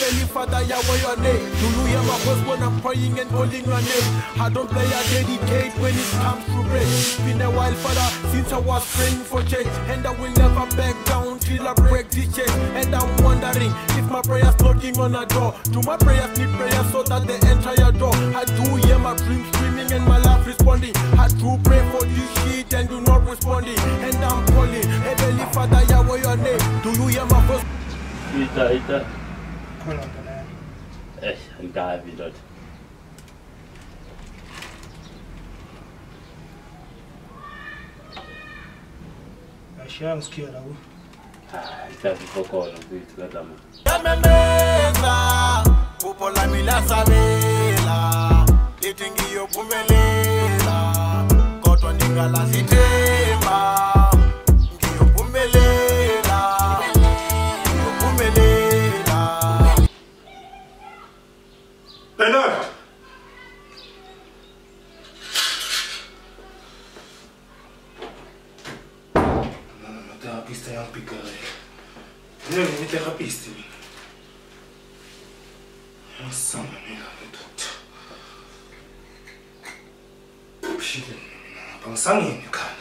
Heavenly Father, Yahweh, your name. Do you hear my voice when I'm praying and calling your name? I don't play, I dedicate when it comes to prayer. It's been a while, Father, since I was praying for change, and I will never back down till I break this chain. And I'm wondering if my prayers knocking on a door. Do my prayers need prayer so that they enter your door? I do hear my dreams screaming and my life responding. I do pray for this shit and do not responding. And I'm calling, Heavenly Father, Yahweh, your name. Do you hear my voice? Ita. Ngavi ndoda. Ashaya ngisikhiya lawo. Itazi kokolo kwethu kadama. Yamemeza upola mila sabela lithi ngiyophumelela kodwa ndingala sithemba ngiyophumelela. Bernard! Não tem uma pista aí, pica. Não tem uma pista. Nossa, mano, não pensar em cara.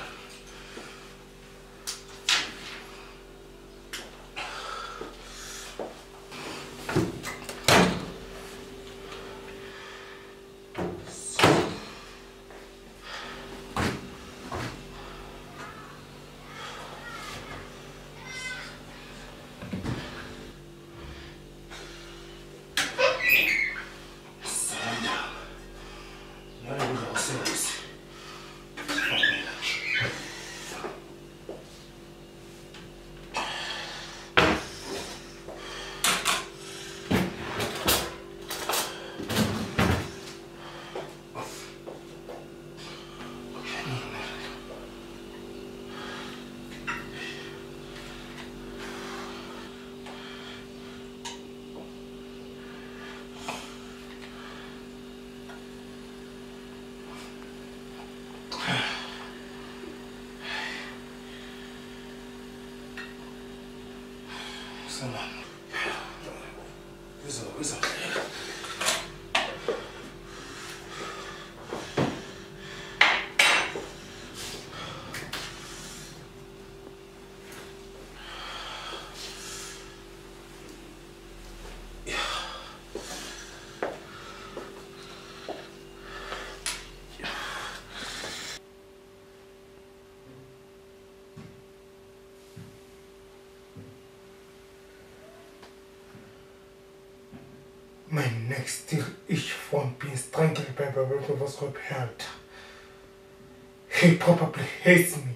My neck still itch from being strangled by Babato was repelled. He probably hates me.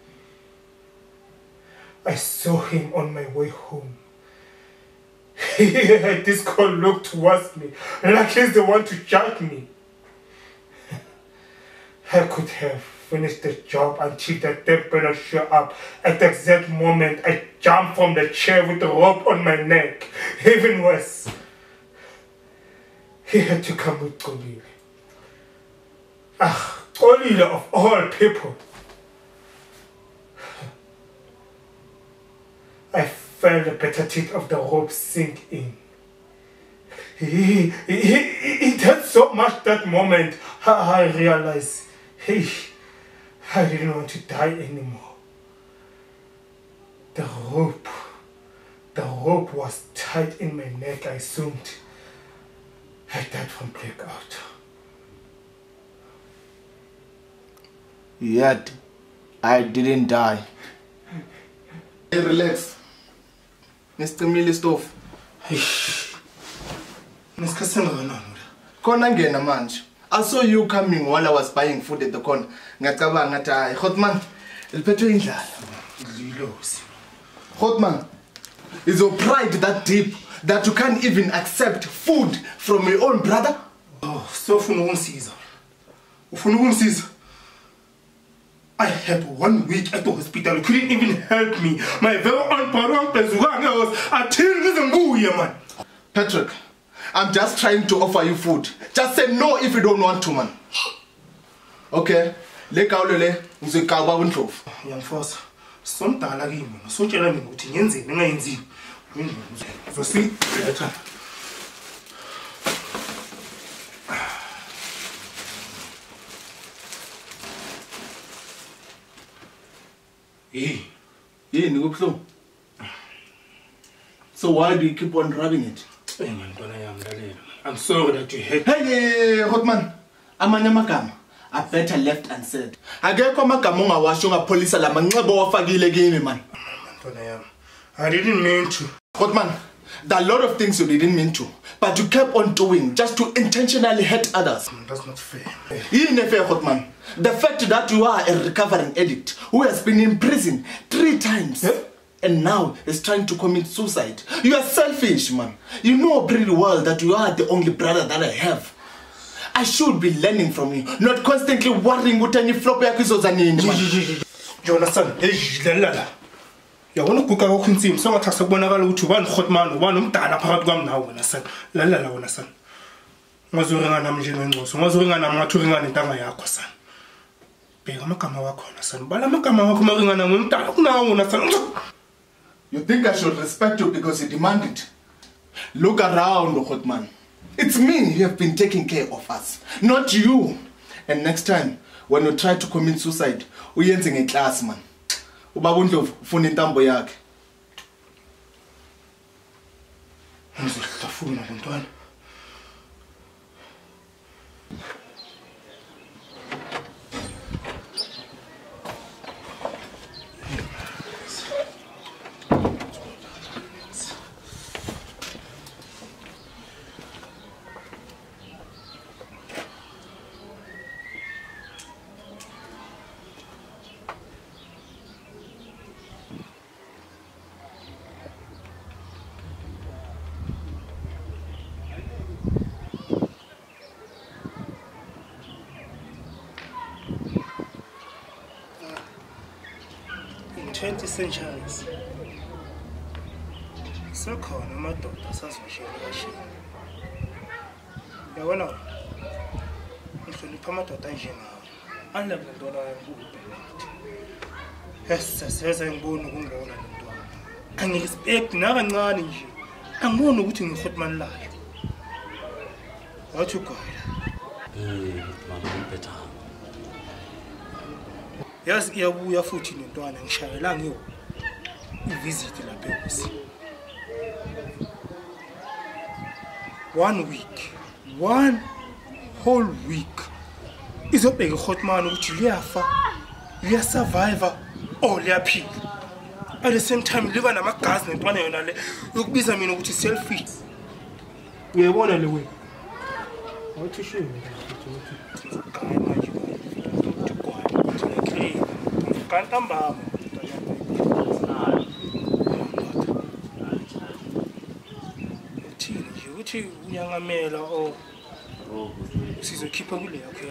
I saw him on my way home. He had this cold look towards me, like he's the one to judge me. I could have finished the job until the temple show up. At the exact moment, I jumped from the chair with the rope on my neck. Even worse, he had to come with Kolile. Ah, Kolile of all people. I felt the bitter teeth of the rope sink in. It hurt so much that moment. I realized, I didn't want to die anymore. The rope was tight in my neck. I assumed I died from blackout. Yet, I didn't die. Hey, relax. Mr. Millistov. Konangena manje. I saw you coming while I was buying food at the corner. Ngacabanga ngathi Hotman, iliphethe indlala. Hotman, is your pride that deep that you can't even accept food from your own brother? Oh, so ufuna ungisiza. Ufuna ungisiza. I had 1 week at the hospital. You couldn't even help me. My very own parent was a man. Patrick, I'm just trying to offer you food. Just say no if you don't want to, man. Okay? Lekaulele, uzekaba windrove. Young force. Sometimes I give you so tell me what you need. So see, Hey. So why do you keep on rubbing it? Hey man, I'm sorry that you hate. Hey, Hotman. Amanye amagama I better left unsaid. Akekho amagama ongawasho ngapolisa la manxebo wafakile kimi man. I didn't mean to. Hotman, there are a lot of things you didn't mean to, but you kept on doing just to intentionally hurt others. That's not fair. Isn't fair, Hotman? The fact that you are a recovering addict who has been in prison 3 times and now is trying to commit suicide. You are selfish, man. You know pretty well that you are the only brother that I have. I should be learning from you, not constantly worrying with any flop yakizozanini. Jonathan, ya wona kuka go khuntsimi so ngathasa kubonakala ukuthi ubani Hotman ubani umdala phakathi kwami nawe wena sana lalela wena sana ngazoringa nami nje ngengcoso ngazoringa nami ngathi uringa nentanga yakho sana bheka amagama wakho na sana bala amagama wakho maringa nami umdala kunawe wena sana. You think I should respect you because you demand it? Look around, Hotman. It's me who have been taking care of us, not you. And next time when you try to commit suicide uyenze ngeclass man. Ubaba uNdlovu ufuna intambo yakhe. Ngizotafuna bantwana. In 20 centuries, sekhona amadoda asazoshiya kashini. Yabona, ngihlonipha amadoda anjengawo. Anele ntwana yakho. Aseza ngibona ukungona lentwana. Angi-expect nakancane nje. Angiboni ukuthi ngiHotman layo. Wathi ugwala. Mama umpetha. Yazi iyabuya futhi nentwana ngishayela ngiyo ivisit lapha ebusi. 1 week. 1 whole week. Izobheka iHotman ukuthi liyafa, liyasurvive or liyaphila. At the same time liba namagazi nentwana yona le ukubiza mina ukuthi selfish. Uyabona le wena. Wathi shini ukuthi ukhaya manje. Ithembaa uthini nje uthi uyangamela o sizokhipha kule yakho ya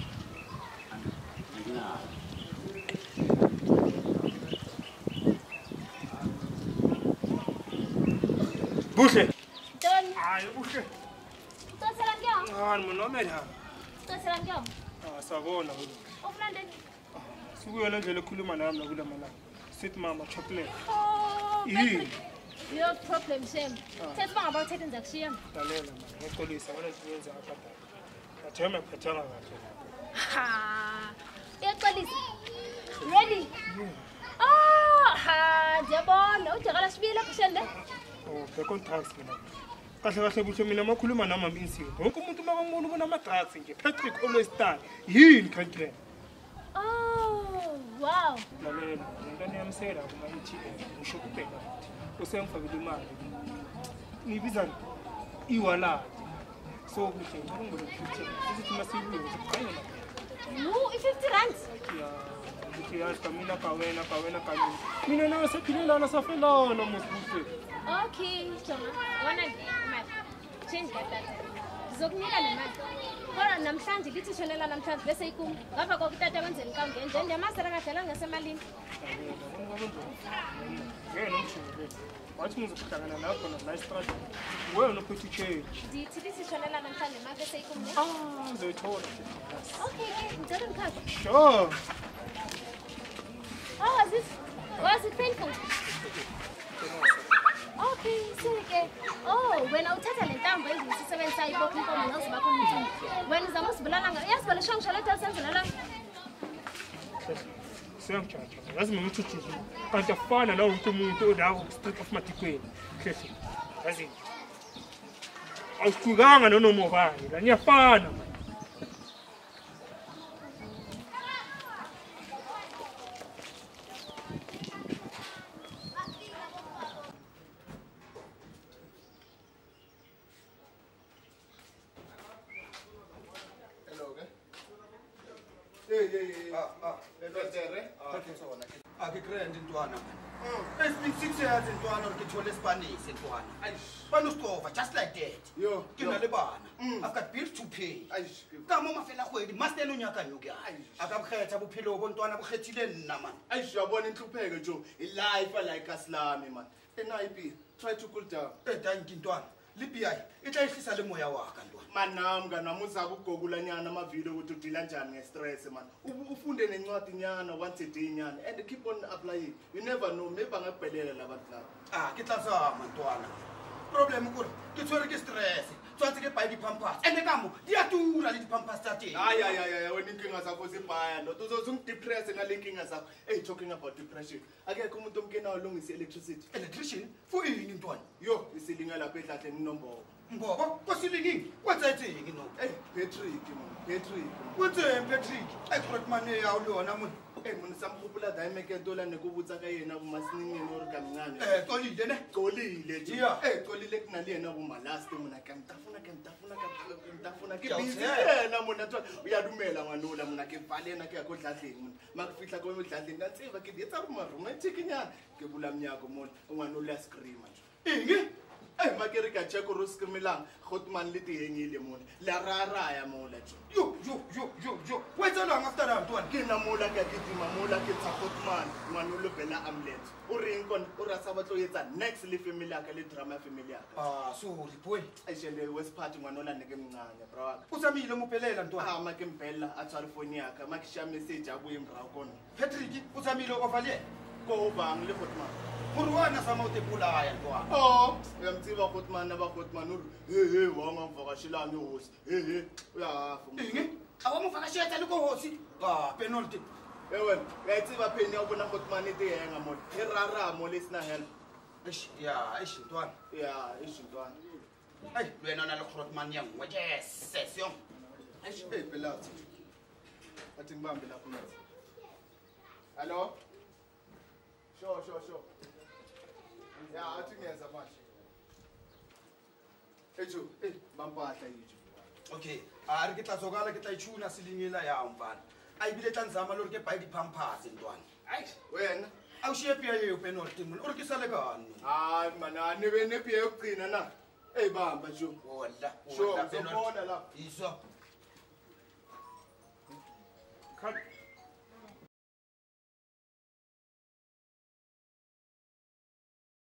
buhle hayi buhle Tosela ngiyam. ngani monomela Tosela ngiyam. sabona Ufuna ndeni? Sikuyona ndlela ekhuluma nami la kule malanga. Sithi mama chocolate. Oh. Yini? Your problem shame. Thetha ngaba uthethe ngizakushiya. Lalela mama, ngiqolisa wena siyenza akada. Athema phathanga kahle. Ha. Uyaxolisa. Ready? Ah, ha, ndiyabona. Udakala sibila kushende. Oh, the contracts mina. Kahle kahle buhle mina makhuluma nami insiwe. Wonke umuntu makangibona ubona ama drugs nje. Patrick always stand. Yini country? Oh, wow. Lalela, ngintwana yamsela kuma ATM. Ngisho kuphela. Usengifakile imali. Ngibiza iwallet. So kuhle ngicela ngikuthi sithi masibuye siqale la. No, 50 rand. Yeah. Ukuthi yazi kamina kawena kami. Mina nawe sephilela safelana mosibuhle. Okay, Choma. Wona imali. Change that. Ngizokunika le mali. Kodwa namhlanje lithi shonela namhlanje bese ikumi. Ngapha kokutata wenzeni kange nje ndiyamasera kadala ngasemalini. Yena umthule. Wathi ngizokuhlangana nakho la strike. Wena uphethe change. Ndithi lithi shonela namhlanje manje bese ikumi. Ngizoyithola. Okay, ngicela ngikhazi. Sure. Oh, was it painful? Okay, sike. Oh, wena uthatha le ntambo engiyisebenzisa ibopha inkomo nazo bakho umthini. Wena uzama usibulala nga. Yasibala shongisha letha senzela la. Siyangijudge. Yazi mina ngithuthuki. Kanti afana nawo wonke umuntu odawo street of Matikweni. Hlehla. Yazi. Awuhlukanga noma ubani. La niyafana. Ake grand intwana. It's been 6 years intwana ukithole Spanish intwana. Banustova just like that. Yo, Kina le bana. I've got bills to pay. Ka mo mafela khwedi master no nyaka nyuka. Akabukhetha bophelo bontwana bukhethile nna man. Ayishabona inhlupheko jo. Life like aslami man. NIP, try to cool down. Thank you intwana. Lipiai, itlayihlisa le moya waka ntwana. Manam nganamuza ukugogula nyana amavideo ukuthi udila njani ngestress man. Ufunde nencwadi nyana once a day nyana and keep on applying. You never know, maybe bangakubhelela labantu laba. Ke tla zama ntwana. Problem kuri, ke tshwere ke stress. Tswatse ke buy di-pampers. Ene ka mo, di a tura le di-pampers tsa teng. Wena inkinga zakho zibhaya ndo. Uzongidepress ngale inkinga zakho. Hey, talking about depression. Akekho umuntu omkena olungisa electricity. Electrician? For yini ntwana? Yo, isilinga lapha ehlahleni inombolo. Mbobo, kwasilingi. Wenzeni no? Hey, Patrick man. Patrick. Wenzeni Patrick? Expert man ya ulona mun. Hey, mun samkhupula dayimeke ntola nekubutsa ka yena kumasiningeni ori kamncane. Xolile ne? Xolile nje. Yeah. Xolile kunali yena kuma last muna kamtafuna ke busy yena muna twa uyadumela ngwanula muna ke valena ke yakho dladleni muna. Makufihla ko emidladleni kantsiva ke yetsa romantic nyana ke bula mnyako mona ngwanula scream nje. Ingi? Hey, makerika check ro screamelang Gotman le tihengile mona. La raraya mola nje. Yo. Wenzani after that ntwana? Ke na mola ke kitima mola ke tsa Gotman ngwanolo bela ambulance. O reng kon o rasa batlo yetsa next le family yaka le drama family yaka. Sorry boy. Ayishende west party ngwanola neke mncane bro. Usamile muphelela ntwana. Make mbhela athwala phone yakhe makisha message abuye mrawo kona. Patrick, usamile ovale. Ko bang le Gotman. Kurwana sama utepulaya ntwana. Oh, uyamtsiba Gotman na ba Gotman uri hey wangavakashilana hosi. Hey uyafa. Ingi? Awamuvakashela liko hosi. Penalty. Wena, uyayitsiba pheni yawubona Gotman itihenga mona. Iraramo lesina help. Eish ntwana. Ishintwana. Hey, wena nalo Gotman yang. Yes, session. Eish belathi. Athi ngibambe lapho manje. Hello? Sure. Yeah, athi ngiyenza manje. Ejo, bampahla yijo. Okay, ari ke tla tsokala ke tla itshuna silingela ya mfana. Ayibile tla nzama lori ke buy di-pampers ntwana. Eish, wena awushiye pia yeyo penalty mun uri ke sale kani? Hayi mana nibe nephi yokugcina na. Hey bamba jo. Wala. Sure, uzobona la. Iso. Cut.